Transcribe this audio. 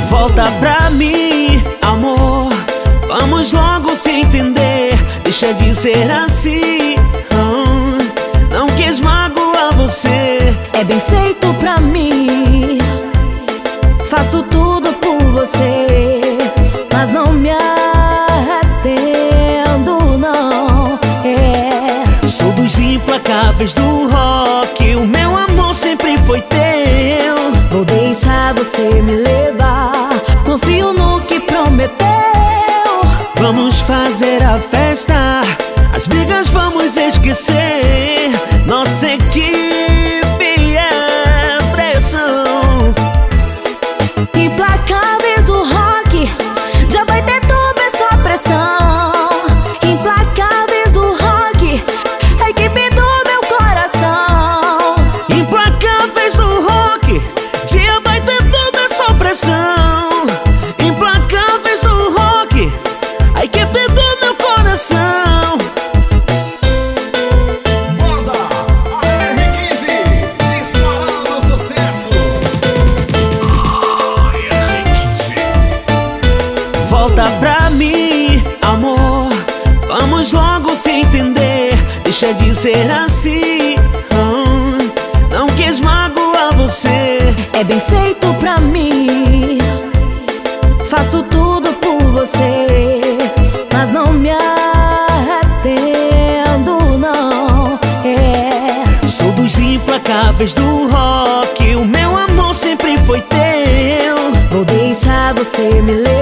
Volta pra mim, amor, vamos logo se entender. Deixa de ser assim, não quis magoar você. É bem feito pra mim, faço tudo por você, mas não me arrependo, não. Sou dos implacáveis do rock, o meu amor sempre foi teu. Vou deixar você me levar, confio no que prometeu. Vamos fazer a festa, as brigas vamos esquecer. Nossa equipe é pressão. Implacáveis do rock, já vai ter tudo essa pressão. Implacáveis do rock, a equipe do meu coração. Implacáveis do rock, dia vai ter toda essa pressão. Implacáveis do rock, a equipe do meu coração. Banda AR15, disparando sucesso. AR15. Volta pra mim, amor, vamos logo se entender. Deixa de ser assim, não quis magoar você. É bem feito pra mim, faço tudo por você, mas não me arrependo, não. Sou dos implacáveis do rock, o meu amor sempre foi teu. Vou deixar você me levar,